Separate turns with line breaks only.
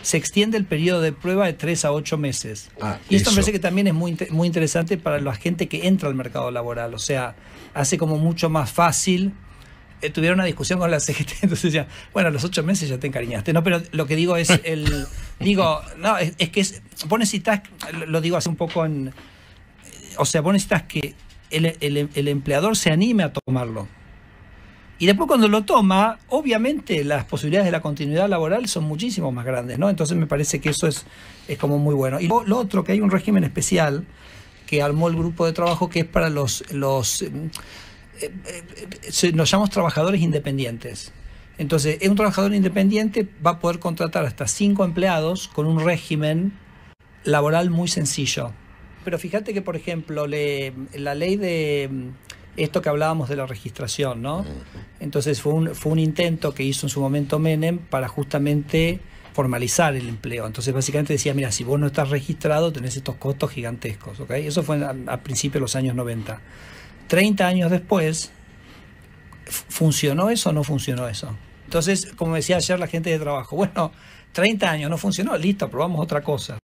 se extiende el periodo de prueba de 3 a 8 meses. Y esto me parece que también es muy interesante para la gente que entra al mercado laboral. O sea, hace como mucho más fácil. Tuvieron una discusión con la CGT, entonces decían, bueno, a los 8 meses ya te encariñaste. No, pero lo que digo es, es que vos necesitas, lo digo así un poco en... O sea, vos necesitas que el empleador se anime a tomarlo. Y después cuando lo toma, obviamente las posibilidades de la continuidad laboral son muchísimo más grandes, ¿no? Entonces me parece que eso es como muy bueno. Y lo otro, que hay un régimen especial que armó el grupo de trabajo, que es para nos llamamos trabajadores independientes. Entonces, un trabajador independiente va a poder contratar hasta 5 empleados con un régimen laboral muy sencillo. Pero fíjate que, por ejemplo, la ley de esto que hablábamos de la registración, ¿no? Entonces fue un intento que hizo en su momento Menem para justamente formalizar el empleo. Entonces básicamente decía, mira, si vos no estás registrado tenés estos costos gigantescos, ¿ok? Eso fue a principios de los años 90. 30 años después, ¿funcionó eso o no funcionó eso? Entonces, como decía ayer la gente de trabajo, bueno, 30 años no funcionó, listo, probamos otra cosa.